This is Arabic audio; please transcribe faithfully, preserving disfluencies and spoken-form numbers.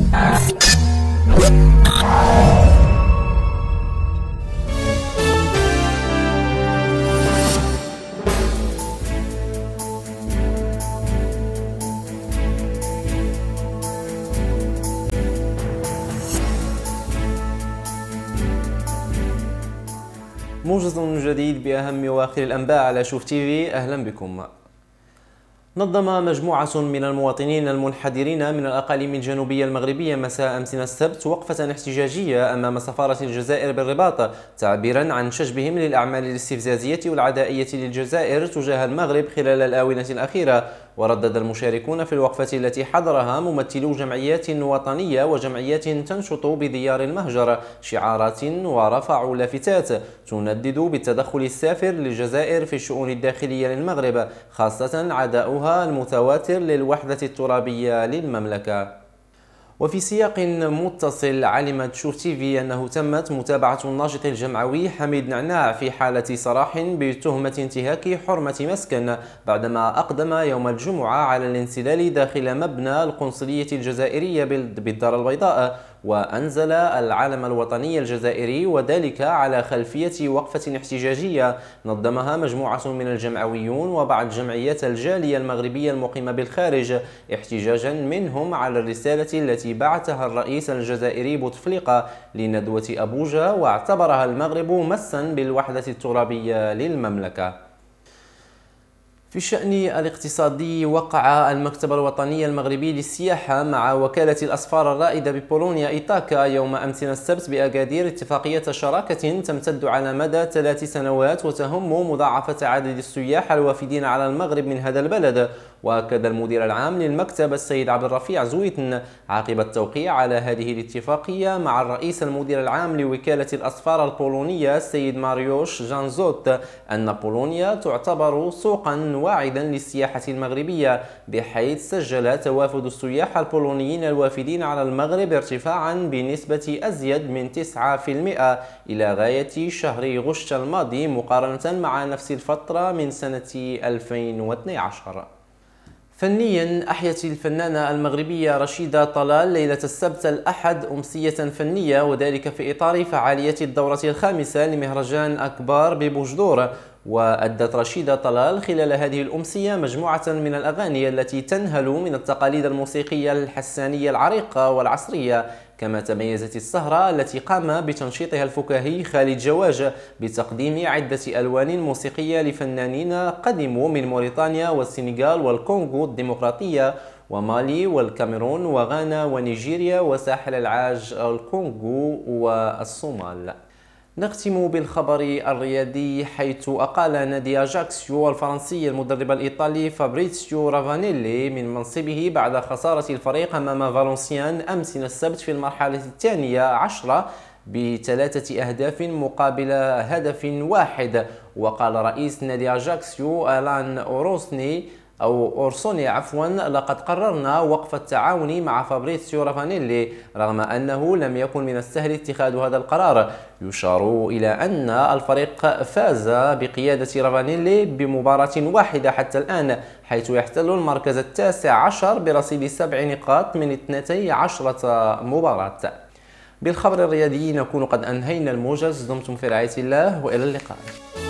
موجز جديد بأهم وآخر الأنباء على شوف تيفي، أهلا بكم. نظم مجموعة من المواطنين المنحدرين من الأقاليم الجنوبية المغربية مساء أمس السبت وقفة احتجاجية أمام سفارة الجزائر بالرباط، تعبيرا عن شجبهم للأعمال الاستفزازية والعدائية للجزائر تجاه المغرب خلال الآونة الأخيرة. وردد المشاركون في الوقفة التي حضرها ممثلو جمعيات وطنية وجمعيات تنشط بديار المهجر شعارات ورفعوا لافتات تندد بالتدخل السافر للجزائر في الشؤون الداخلية للمغرب، خاصة عداؤها المتواتر للوحدة الترابية للمملكة. وفي سياق متصل، علمت شوف تيفي أنه تمت متابعة الناشط الجمعوي حميد نعناع في حالة سراح بتهمة انتهاك حرمة مسكن بعدما أقدم يوم الجمعة على الانسلال داخل مبنى القنصلية الجزائرية بالدار البيضاء، وأنزل العلم الوطني الجزائري، وذلك على خلفية وقفة احتجاجية نظمها مجموعة من الجمعويون وبعض جمعيات الجالية المغربية المقيمة بالخارج، احتجاجا منهم على الرسالة التي بعثها الرئيس الجزائري بوتفليقة لندوة أبوجا، واعتبرها المغرب مسا بالوحدة الترابية للمملكة. في الشأن الاقتصادي، وقع المكتب الوطني المغربي للسياحة مع وكالة الأسفار الرائدة ببولونيا إيتاكا يوم أمس السبت بأكادير اتفاقية شراكة تمتد على مدى ثلاث سنوات وتهم مضاعفة عدد السياح الوافدين على المغرب من هذا البلد. وأكد المدير العام للمكتب السيد عبد الرفيع زويتن عقب التوقيع على هذه الاتفاقية مع الرئيس المدير العام لوكالة الأسفار البولونية السيد ماريوش جانزوت أن بولونيا تعتبر سوقا واعدا للسياحة المغربية، بحيث سجل توافد السياح البولونيين الوافدين على المغرب ارتفاعا بنسبة أزيد من تسعة بالمئة إلى غاية شهر غشت الماضي مقارنة مع نفس الفترة من سنة ألفين واثني عشر. فنيا، أحيت الفنانة المغربية رشيدة طلال ليلة السبت الأحد أمسية فنية، وذلك في إطار فعالية الدورة الخامسة لمهرجان أكبار ببوجدور. وأدت رشيدة طلال خلال هذه الأمسية مجموعة من الأغاني التي تنهل من التقاليد الموسيقية الحسانية العريقة والعصرية. كما تميزت السهرة التي قام بتنشيطها الفكاهي خالد جواج بتقديم عدة ألوان موسيقية لفنانين قدموا من موريتانيا والسنغال والكونغو الديمقراطية ومالي والكاميرون وغانا ونيجيريا وساحل العاج الكونغو والصومال. نختم بالخبر الرياضي، حيث أقال نادي أجاكسيو الفرنسي المدرب الإيطالي فابريتسيو رافانيلي من منصبه بعد خسارة الفريق أمام فالنسيان أمس السبت في المرحلة الثانية عشرة بثلاثة أهداف مقابل هدف واحد. وقال رئيس نادي أجاكسيو آلان أوروسني أو أورسوني عفوا لقد قررنا وقف التعاون مع فابريتسيو رافانيلي رغم أنه لم يكن من السهل اتخاذ هذا القرار. يشار إلى أن الفريق فاز بقيادة رافانيلي بمباراة واحدة حتى الآن، حيث يحتل المركز التاسع عشر برصيد سبع نقاط من اثنتي عشرة مباراة. بالخبر الرياضي نكون قد أنهينا الموجز، دمتم في رعاية الله وإلى اللقاء.